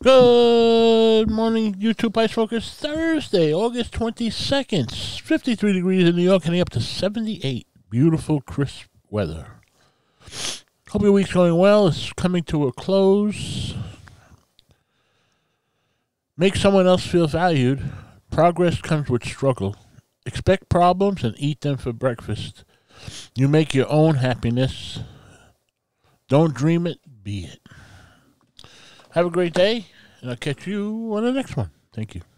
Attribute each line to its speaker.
Speaker 1: Good morning, YouTube Ice Focus. Thursday, August 22nd. 53 degrees in New York, heading up to 78. Beautiful, crisp weather. Hope your week's going well. It's coming to a close. Make someone else feel valued. Progress comes with struggle. Expect problems and eat them for breakfast. You make your own happiness. Don't dream it, be it. Have a great day, and I'll catch you on the next one. Thank you.